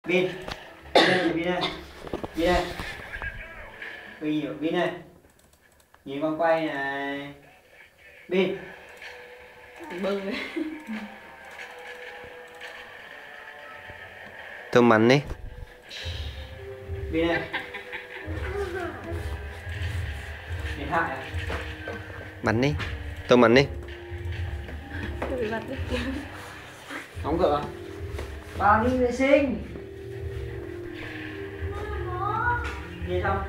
Vin, Vin này, Vin này, Vin này, Vin này, nhìn con quay này, Vin. Bự. Thơm mắn đi. Vin này. Điện thoại à? Bắn đi. Thơm mắn đi. Tôi bị bật đứt. Đóng cửa. Vào đi vệ sinh. Nhìn xong.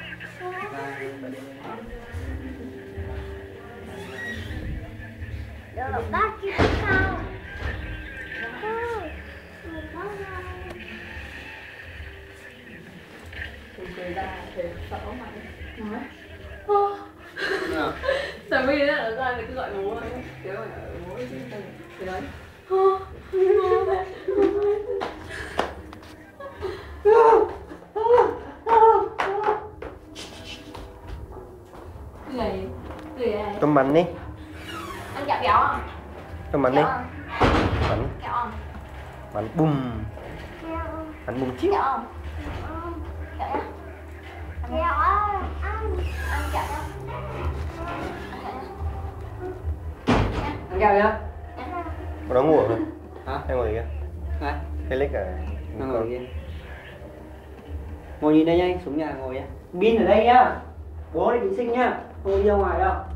Được bác kia sao? Cười ra thì sợ mày nói Nào. sao bây giờ nó ra thì cứ gọi bố thôi kiểu là bố thì đấy này cười ai Thơm mắn đi. ăn kẹo kéo không Thơm mắn đi. kéo không Bắn. kẹo không Bắn bùm. Bắn bùm chíu. kẹo không kẹo nhá Kẹo ăn. ăn kẹo nhá Ăn kẹo nhá. Có nó ngủ rồi. Hả? Em ngồi kìa. Đấy. Cái lích à. Nó ngồi kia. Ngồi nhìn đây nha, anh xuống nhà ngồi nhá. Bin ở đây nhá. Bố đi vệ sinh nhá. Không đi ra ngoài đâu.